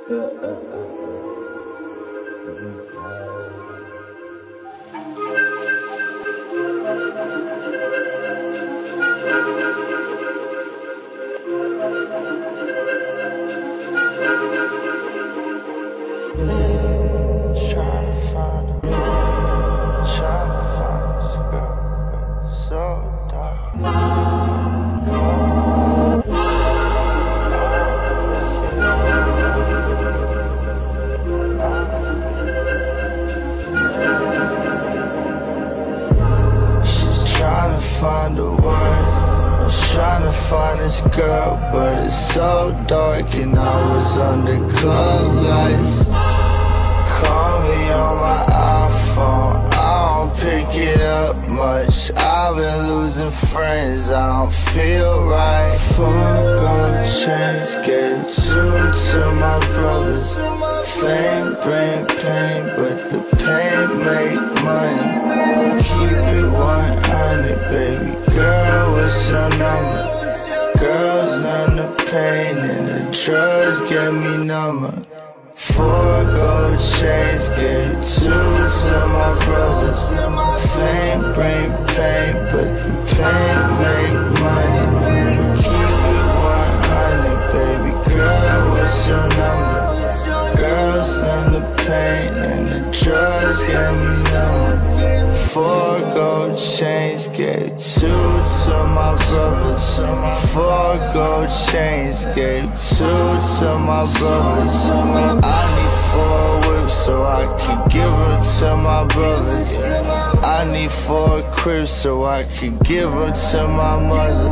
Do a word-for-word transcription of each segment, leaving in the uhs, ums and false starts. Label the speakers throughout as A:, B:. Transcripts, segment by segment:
A: Find the words, I'm trying to find this girl, but it's so dark and I was under club lights. Call me on my iPhone, I don't pick it up much. I've been losing friends, I don't feel right. Four gold chains, gave two to my brothers. Fame bring pain, but the pain make money. Keep it one hundred, baby girl, what's your number? Girls numb the pain and the drugs get me number. Four gold chains, gave two to my brothers. Fame bring pain, but the pain make money. Keep it one hundred, baby girl, what's your number? Girls numb the pain and the drugs get me number. Four gold chains, gave two to my brothers. Four gold chains, gave two to my brothers. I need four whips so I can give them to my brothers. I need four cribs so I can give them to my mother.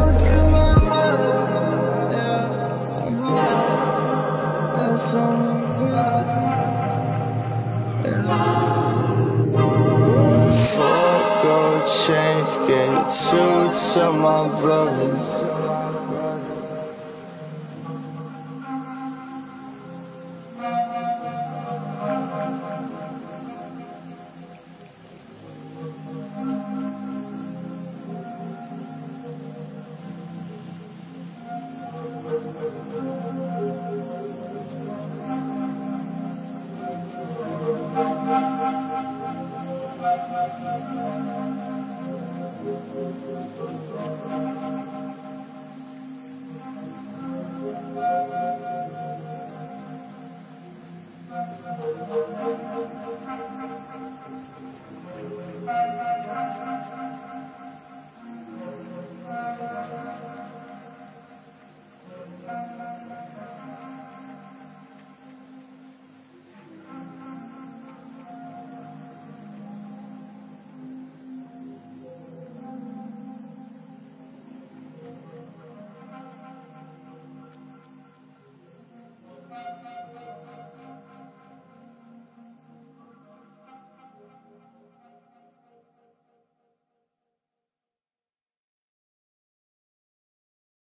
A: Chains, gave two to my brothers.
B: Thank you.